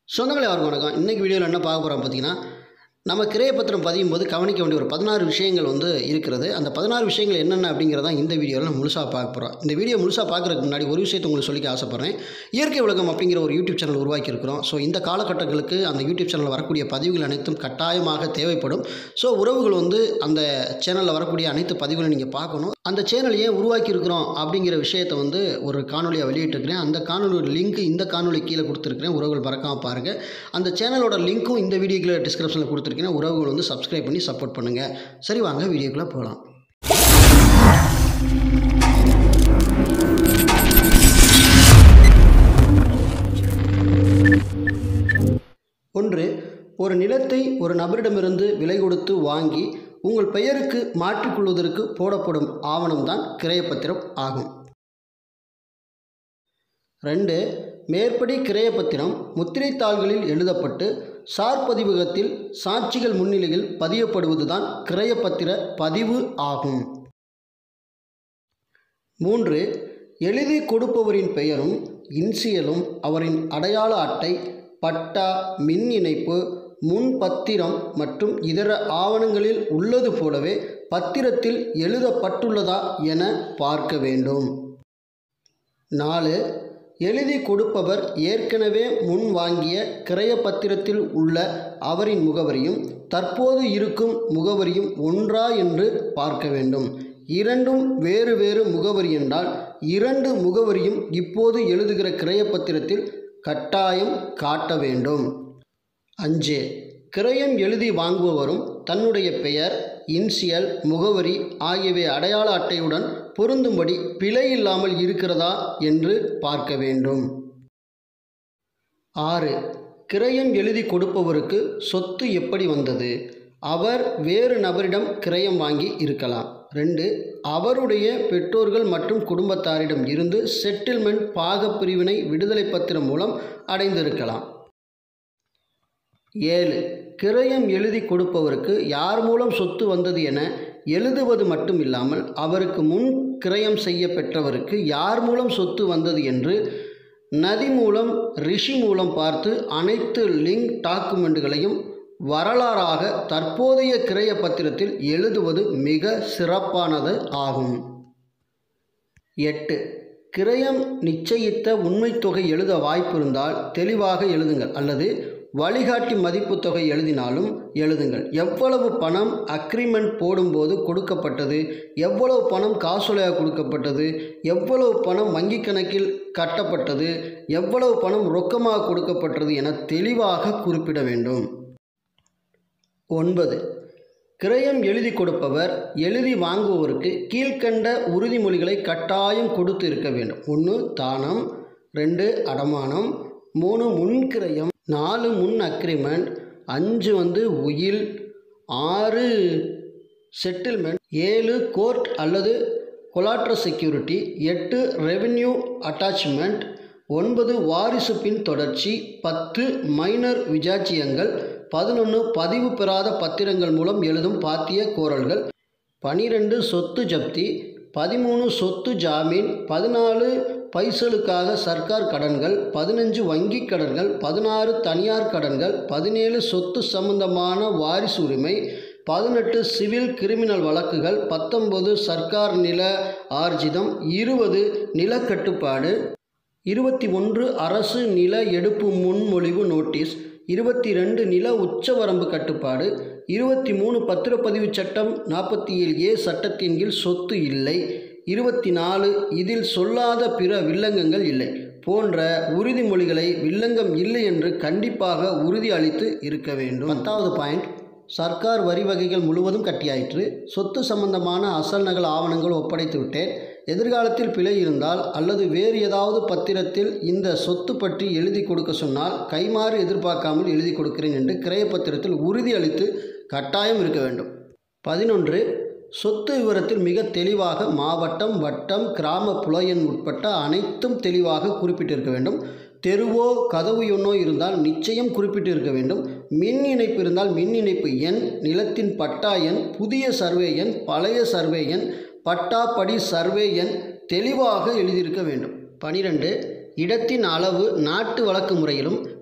சொந்தங்களே அவருக்கு வணக்கம். இன்றைக்கி வீடியோவில் என்ன பார்க்க போகிறோம் பார்த்தீங்கன்னா, நம்ம கிரயப்பத்திரம் பதியும் போது கவனிக்க வேண்டிய ஒரு 16 விஷயங்கள் இருக்கிறது. அந்த 16 விஷயங்கள் என்னென்ன அப்படிங்கிறத இந்த வீடியோவில் நம்ம முழுசாக பார்க்க போகிறோம். இந்த வீடியோ முழுசாக பார்க்குறதுக்கு முன்னாடி ஒரு விஷயத்தை உங்களுக்கு சொல்லிக்க ஆசைப்பட்றேன். இயற்கை உலகம் அப்படிங்கிற ஒரு யூடியூப் சேனல் உருவாக்கியிருக்கிறோம். ஸோ இந்த காலகட்டங்களுக்கு அந்த யூடியூப் சேனலில் வரக்கூடிய பதிவுகள் அனைத்தும் கட்டாயமாக தேவைப்படும். ஸோ உறவுகள் அந்த சேனலில் வரக்கூடிய அனைத்து பதிவுகளும் நீங்கள் பார்க்கணும். அந்த சேனல் ஏன் உருவாக்கியிருக்கிறோம் அப்படிங்கிற விஷயத்தை ஒரு காணொலியாக வெளியிட்டிருக்கிறேன். அந்த காணொலியோட லிங்க் இந்த காணொலி கீழே கொடுத்துருக்கிறேன். உறவுகள் மறக்காமல் பாருங்கள். அந்த சேனலோட லிங்க்கும் இந்த வீடியோக்குள்ள டிஸ்கிரிப்ஷனில் கொடுத்துருக்கேன். உறவுகள் சப்ஸ்கிரைப் பண்ணி சப்போர்ட் பண்ணுங்கள். சரி, வாங்க வீடியோக்குள்ளே போகலாம். 1. ஒரு நிலத்தை ஒரு நபரிடமிருந்து விலை கொடுத்து வாங்கி உங்கள் பெயருக்கு மாற்றிக்கொள்வதற்கு போடப்படும் ஆவணம்தான் கிரயப்பத்திரம் ஆகும். 2. மேற்படி கிரயப்பத்திரம் முத்திரைத்தாள்களில் எழுதப்பட்டு சார்பதிவகத்தில் சாட்சிகள் முன்னிலையில் பதியப்படுவதுதான் கிரயப்பத்திர பதிவு ஆகும். 3. எழுதி கொடுப்பவரின் பெயரும் இன்சியலும் அவரின் அடையாள அட்டை, பட்டா, மின் இணைப்பு, முன்பத்திரம் மற்றும் இதர ஆவணங்களில் உள்ளது போலவே பத்திரத்தில் எழுதப்பட்டுள்ளதா என பார்க்க வேண்டும். 4. எழுதி கொடுப்பவர் ஏற்கனவே முன் வாங்கிய கிரயப்பத்திரத்தில் உள்ள அவரின் முகவரியும் தற்போது இருக்கும் முகவரியும் ஒன்றா என்று பார்க்க வேண்டும். இரண்டும் வேறு வேறு முகவரி என்றால் 2 முகவரியும் இப்போது எழுதுகிற கிரயப்பத்திரத்தில் கட்டாயம் காட்ட வேண்டும். 5. கிரயம் எழுதி வாங்குபவரும் தன்னுடைய பெயர், இன்சியல், முகவரி ஆகியவை அடையாள அட்டையுடன் பொருந்தும்படி பிழை இல்லாமல் இருக்கிறதா என்று பார்க்க வேண்டும். 6. கிரயம் எழுதி கொடுப்பவருக்கு சொத்து எப்படி வந்தது? அவர் வேறு நபரிடம் கிரயம் வாங்கி இருக்கலாம். 2. அவருடைய பெற்றோர்கள் மற்றும் குடும்பத்தாரிடம் இருந்து செட்டில்மெண்ட் பாகப்பிரிவினை விடுதலை பத்திரம் மூலம் அடைந்திருக்கலாம். 7. கிரயம் எழுதி கொடுப்பவருக்கு யார் மூலம் சொத்து வந்தது என எழுதுவது மட்டும் இல்லாமல் அவருக்கு முன் கிரயம் செய்ய பெற்றவருக்கு யார் மூலம் சொத்து வந்தது என்று நதி மூலம், ரிஷி மூலம் பார்த்து அனைத்து லிங்க் டாக்குமெண்ட்டுகளையும் வரலாறாக தற்போதைய கிரய பத்திரத்தில் எழுதுவது மிக சிறப்பானது ஆகும். 8. கிரயம் நிச்சயித்த உண்மை தொகை எழுத வாய்ப்பு இருந்தால் தெளிவாக எழுதுங்கள், அல்லது வழிகாட்டி மதிப்பு தொகை எழுதினாலும் எழுதுங்கள். எவ்வளவு பணம் அக்ரிமெண்ட் போடும்போது கொடுக்கப்பட்டது, எவ்வளவு பணம் காசோலையாக கொடுக்கப்பட்டது, எவ்வளவு பணம் வங்கி கணக்கில் கட்டப்பட்டது, எவ்வளவு பணம் ரொக்கமாக கொடுக்கப்பட்டது என தெளிவாக குறிப்பிட வேண்டும். 9. கிரயம் எழுதி கொடுப்பவர் எழுதி வாங்குபவருக்கு கீழ்கண்ட உறுதிமொழிகளை கட்டாயம் கொடுத்து இருக்க வேண்டும். 1. தானம். 2. அடமானம். 3. முன்கிரயம். 4. முன் அக்ரிமெண்ட். 5. உயில். 6. செட்டில்மெண்ட். 7. கோர்ட் அல்லது கொலாட்ரல் செக்யூரிட்டி. 8. Revenue attachment. 9. வாரிசு பின் தொடர்ச்சி. 10. மைனர் விஜாச்சியங்கள். 11. பதிவு பெறாத பத்திரங்கள் மூலம் எழுதும் பாத்திய கோரல்கள். 12. சொத்து ஜப்தி. 13. சொத்து ஜாமீன். 14. பைசலுக்காக சர்க்கார் கடன்கள். 15. வங்கி கடன்கள். 16. தனியார் கடன்கள். 17. சொத்து சம்பந்தமான வாரிசு உரிமை. 18. சிவில் கிரிமினல் வழக்குகள். 19. சர்க்கார் நில ஆர்ஜிதம். 20. நிலக்கட்டுப்பாடு. 21. அரசு நில எடுப்பு முன்மொழிவு நோட்டீஸ். 22. நில உச்சவரம்பு கட்டுப்பாடு. 23. பத்திரப்பதிவு சட்டம் 47A சட்டத்தின் கீழ் சொத்து இல்லை. 24. இதில் சொல்லாத பிற வில்லங்கங்கள் இல்லை போன்ற உறுதிமொழிகளை வில்லங்கம் இல்லை என்று கண்டிப்பாக உறுதி அளித்து இருக்க வேண்டும். 10வது பாயிண்ட், சர்க்கார் வரி வகைகள் முழுவதும் கட்டியாயிற்று. சொத்து சம்பந்தமான அசல் நகல் ஆவணங்கள் ஒப்படைத்து விட்டேன். எதிர்காலத்தில் பிழை இருந்தால் அல்லது வேறு ஏதாவது பத்திரத்தில் இந்த சொத்து பற்றி எழுதி கொடுக்க சொன்னால் கைமாறு எதிர்பார்க்காமல் எழுதி கொடுக்கிறேன் என்று கிரயப்பத்திரத்தில் உறுதி அளித்து கட்டாயம் இருக்க வேண்டும். 11. சொத்து விவரத்தில் மிக தெளிவாக மாவட்டம், வட்டம், கிராம புலயன் உட்பட்ட அனைத்தும் தெளிவாக குறிப்பிட்டிருக்க வேண்டும். தெருவோ கதவு எண்ணோ இருந்தால் நிச்சயம் குறிப்பிட்டு இருக்க வேண்டும். மின் இணைப்பு இருந்தால் மின் இணைப்பு எண், நிலத்தின் பட்டா எண், புதிய சர்வே எண், பழைய சர்வே எண், பட்டா படி சர்வே எண் தெளிவாக எழுதியிருக்க வேண்டும். 12. இடத்தின் அளவு நாட்டு வழக்கு முறையிலும்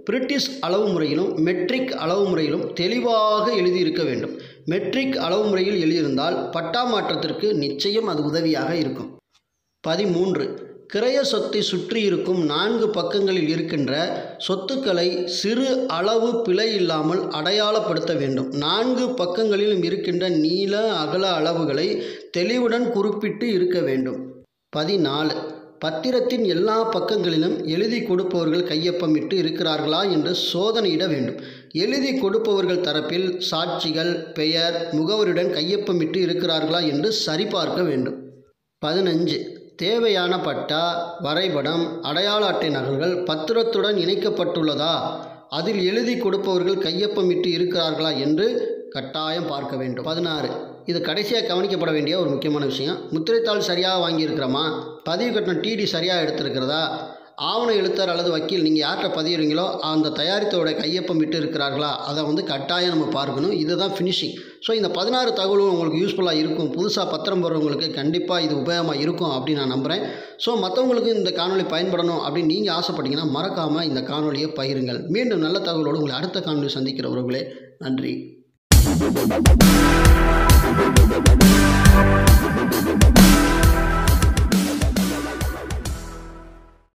பிரிட்டிஷ் அளவு முறையிலும் மெட்ரிக் அளவு முறையிலும் தெளிவாக எழுதியிருக்க வேண்டும். மெட்ரிக் அளவு முறையில் எழுதியிருந்தால் பட்டா மாற்றத்திற்கு நிச்சயம் அது உதவியாக இருக்கும். 13. கிரய சொத்தை சுற்றி இருக்கும் 4 பக்கங்களில் இருக்கின்ற சொத்துக்களை சிறு அளவு பிழை இல்லாமல் அடையாளப்படுத்த வேண்டும். 4 பக்கங்களிலும் இருக்கின்ற நீள அகல அளவுகளை தெளிவுடன் குறிப்பிட்டு இருக்க வேண்டும். 14. பத்திரத்தின் எல்லா பக்கங்களிலும் எழுதி கொடுப்பவர்கள் கையொப்பமிட்டு இருக்கிறார்களா என்று சோதனையிட வேண்டும். எழுதி கொடுப்பவர்கள் தரப்பில் சாட்சிகள் பெயர் முகவரியுடன் கையொப்பமிட்டு இருக்கிறார்களா என்று சரிபார்க்க வேண்டும். 15. தேவையான பட்டா வரைபடம் அடையாள அட்டை நகல்கள் பத்திரத்துடன் இணைக்கப்பட்டுள்ளதா, அதில் எழுதி கொடுப்பவர்கள் கையொப்பமிட்டு இருக்கிறார்களா என்று கட்டாயம் பார்க்க வேண்டும். 16. இது கடைசியாக கவனிக்கப்பட வேண்டிய ஒரு முக்கியமான விஷயம். முத்திரைத்தாள் சரியாக வாங்கியிருக்கிறோமா, பதிவு கட்டணம் டிடி சரியாக எடுத்திருக்கிறதா, ஆவண எழுத்தர் அல்லது வக்கீல் நீங்கள் யார்கிட்ட பதிவுறீங்களோ அந்த தயாரித்தோட கையொப்பம் விட்டு இருக்கிறார்களா, அதை கட்டாயம் நம்ம பார்க்கணும். இதுதான் ஃபினிஷிங். ஸோ இந்த 16 தகவலும் உங்களுக்கு யூஸ்ஃபுல்லாக இருக்கும். புதுசாக பத்திரம் போடுறவங்களுக்கு கண்டிப்பாக இது உபயோகமாக இருக்கும் அப்படின்னு நான் நம்புகிறேன். ஸோ மற்றவங்களுக்கு இந்த காணொலி பயன்படணும் அப்படின்னு நீங்கள் ஆசைப்பட்டீங்கன்னா மறக்காமல் இந்த காணொலியை பகிருங்கள். மீண்டும் நல்ல தகவலோடு உங்களை அடுத்த காணொலி சந்திக்கிற உறவுகளே, நன்றி.